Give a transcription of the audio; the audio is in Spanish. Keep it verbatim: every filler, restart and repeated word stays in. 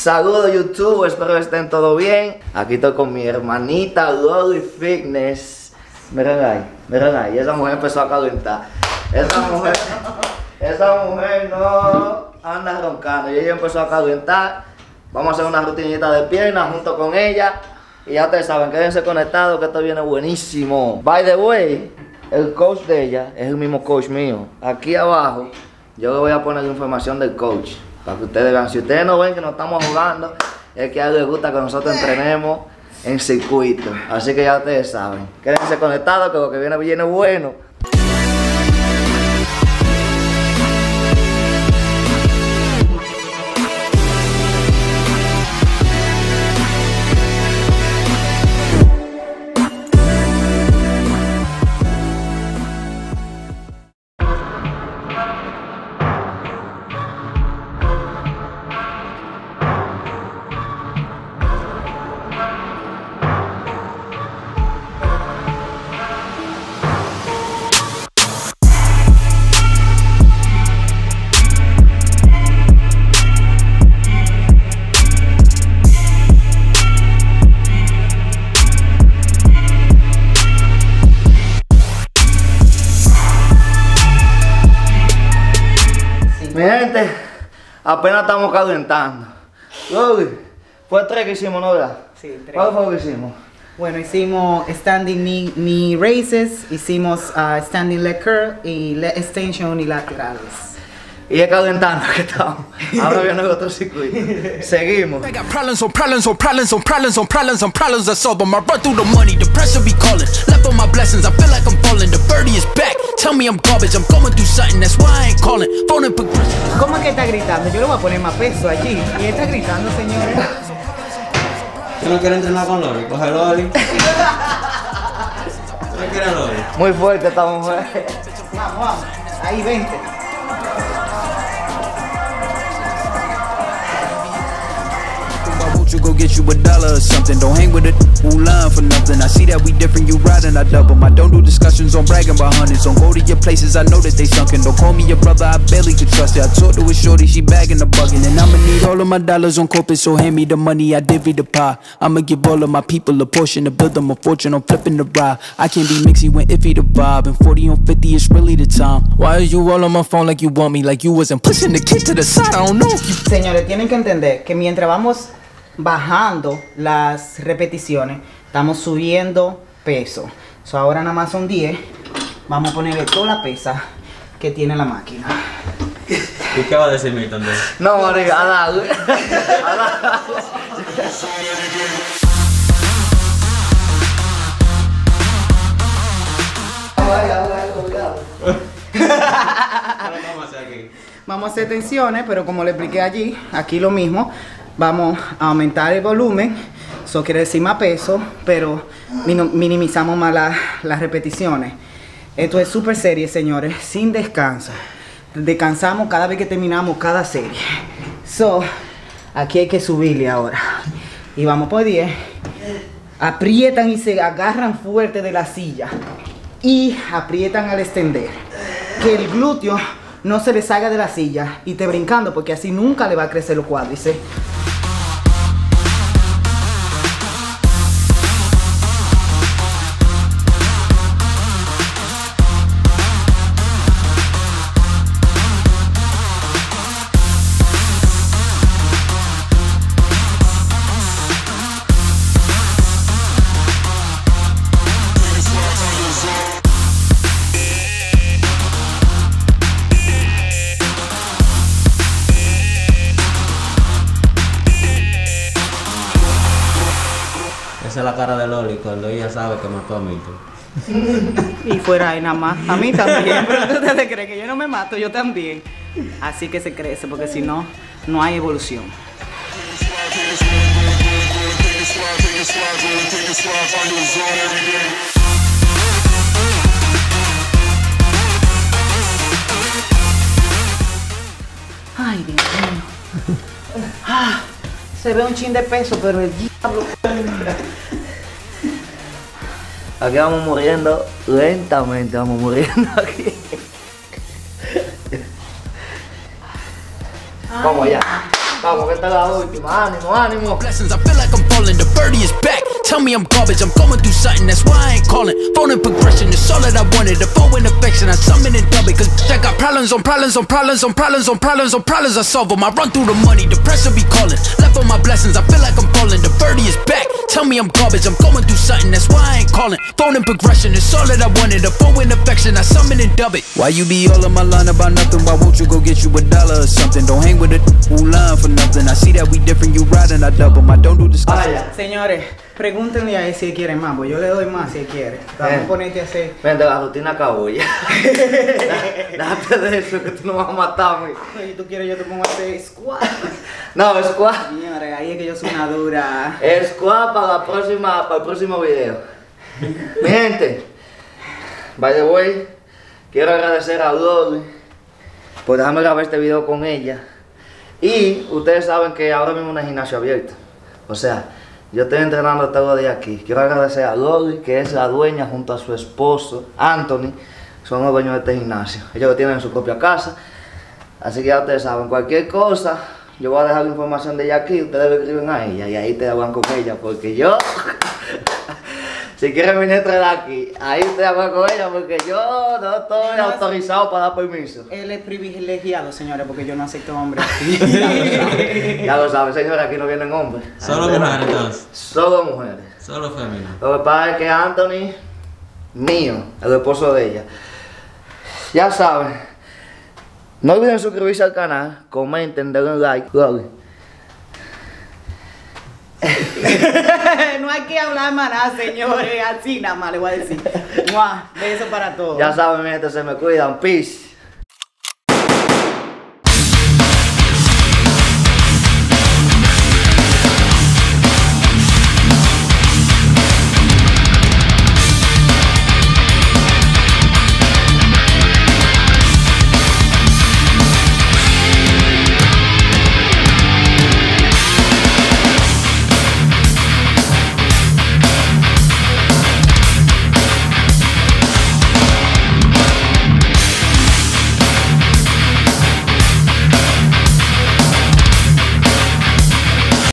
Saludos YouTube, espero que estén todo bien. Aquí estoy con mi hermanita Loli Fitness. Miren ahí, miren ahí, esa mujer empezó a calentar. Esa mujer, esa mujer no anda roncando y ella empezó a calentar. Vamos a hacer una rutinita de piernas junto con ella. Y ya ustedes saben, quédense conectados que esto viene buenísimo. By the way, el coach de ella es el mismo coach mío. Aquí abajo yo le voy a poner la información del coach para que ustedes vean. Si ustedes no ven que nos estamos jugando, es que a él les gusta que nosotros entrenemos en circuito. Así que ya ustedes saben. Quédense conectados que lo que viene viene bueno. Mi gente, apenas estamos calentando. Loli, fue tres que hicimos, ¿no? ¿Verdad? Sí, tres. ¿Cuál fue lo que hicimos? Bueno, hicimos standing knee, knee raises, hicimos uh, standing leg curl y leg extension unilaterales. Y es calentando que estamos. Ahora viene el otro circuito. Seguimos. I got problems on problems on problems on problems on problems on problems I solve them. I run through the money, the pressure be calling. Left on my blessings, I feel like I'm falling. The birdie is back. Tell me I'm garbage, I'm going through something, that's why I ain't calling. Phone and progression. ¿Cómo es que está gritando? Yo le voy a poner más peso allí. Y él está gritando, señores. ¿Tú no quieres entrenar con Loli? Coge Loli. ¿Tú no quieres Loli? Muy fuerte esta mujer. Vamos, vamos. Ahí, vente. You go get you a dollar or something. Don't hang with it, who lying for nothing. I see that we different, you riding, I double. I don't do discussions on bragging about hundreds. Don't go to your places, I know that they sunken. Don't call me your brother, I barely could trust it. I talked to a shorty, she bagging the bugging. And I'ma need all of my dollars on corporate, so hand me the money, I divvy the pie. I'ma give all of my people a portion to build them a fortune. I'm flipping the ride. I can't be mixy when iffy the vibe. And forty on fifty is really the time. Why is you all on my phone like you want me? Like you wasn't pushing the kid to the side, I don't know if you... Señores, tienen que entender que mientras vamos bajando las repeticiones, estamos subiendo peso. So, ahora nada más son diez. Vamos a ponerle toda la pesa que tiene la máquina. ¿Y qué va a decir Milton? No, marica, a darle. A darle. Vamos a hacer tensiones, pero como le expliqué allí, aquí lo mismo. Vamos a aumentar el volumen, eso quiere decir más peso, pero minimizamos más la, las repeticiones. Esto es super serie, señores, sin descanso. Descansamos cada vez que terminamos cada serie. So, aquí hay que subirle ahora. Y vamos por diez. Aprietan y se agarran fuerte de la silla. Y aprietan al extender. Que el glúteo no se le salga de la silla y te brincando, porque así nunca le va a crecer los cuádriceps. Esa es la cara de Loli cuando ella sabe que mató a Milton. Y fuera ahí nada más. A mí también. Pero ustedes creen que yo no me mato, yo también. Así que se crece, porque si no, no hay evolución. Ay, Dios mío. Ah, se ve un chin de peso, pero el diablo. Aquí vamos muriendo lentamente, vamos muriendo aquí. Vamos allá, Vamos, que esta es la última. Ánimo, ánimo. Blessings, I feel like I'm falling, the birdie is back. Tell me I'm garbage, I'm going through something, that's why I ain't calling. Phone and progression, it's all that I wanted. The phone and affection, I summon and dub it. Cause I got problems on problems on problems on problems on problems on problems, I solve them. I run through the money, the pressure be calling. Left on my blessings, I feel like I'm falling. The birdie is back. Tell me I'm garbage, I'm going through something, that's why I ain't calling. Phone and progression, it's all that I wanted. The phone and affection, I summon and dub it. Why you be all on my line about nothing? Why won't you go get you a dollar or something? Don't hang with a who line for nothing. I see that we different, you riding, I double. I don't do discussion. Señores, pregúntenle a él si él quiere más, pues yo le doy más si él quiere. Vamos a ponerte a hacer. Vente, la rutina acabó ya. Déjate de eso, que tú no vas a matarme. Si tú quieres, yo te pongo a hacer squat. No, squat. Señores, ahí es que yo soy una dura. Squat para la próxima, para el próximo video. Mi gente, by the way, quiero agradecer a Loli por dejarme grabar este video con ella. Y ustedes saben que ahora mismo no hay gimnasio abierto. O sea, yo estoy entrenando todo el día aquí. Quiero agradecer a Loli, que es la dueña junto a su esposo, Anthony. Son los dueños de este gimnasio. Ellos lo tienen en su propia casa. Así que ya ustedes saben, cualquier cosa, yo voy a dejar la información de ella aquí. Ustedes le escriben a ella y ahí te hablan con ella. Porque yo, si quieren venir a entrenar aquí, ahí ustedes hablan con ella. Porque yo no estoy autorizado para dar permiso. Él es privilegiado, señores, porque yo no acepto hombres. Ya lo saben, señores, aquí no vienen hombres. Solo mujeres entonces. Solo mujeres. Solo femeninas. Lo que pasa es que Anthony, mío, el esposo de ella. Ya saben. No olviden suscribirse al canal, comenten, denle un like. Loli. No hay que hablar más nada, señores. Así nada más le voy a decir. Mua, beso para todos. Ya saben, mi gente, se me cuidan. Peace.